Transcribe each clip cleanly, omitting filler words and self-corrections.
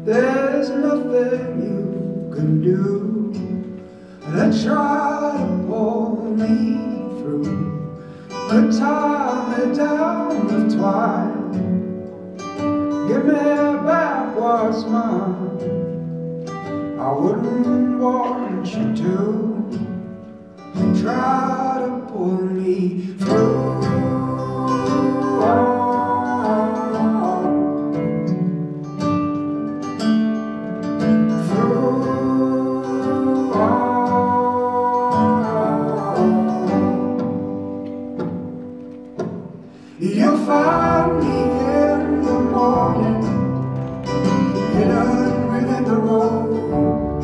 there's nothing you can do to try to pull me through. Could tie me down with twine, give me back what's mine. I wouldn't want you to try to pull me through. You'll find me in the morning, hidden within the road,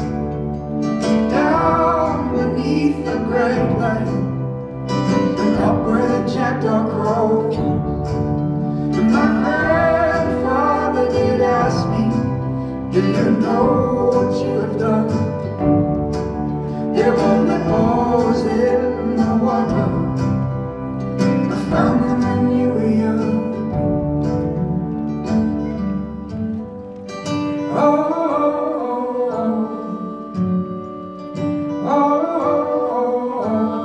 down beneath the great lake, and up where Jack Dog crows. And my grandfather did ask me, do you know what you have done? There were nipples in the water, I found them when you were young. Oh, oh, oh,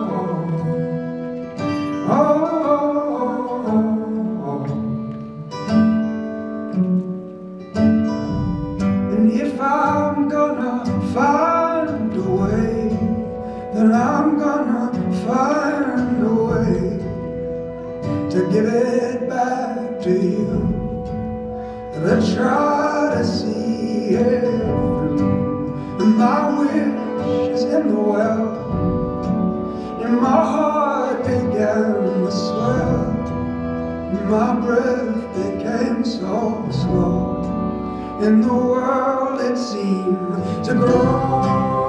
oh, oh. And if I'm gonna find a way, then I'm gonna find a way to give it back to you, to try to see it through. And my wish is in the well, and my heart began to swell, and my breath became so slow. In the world it seemed to grow.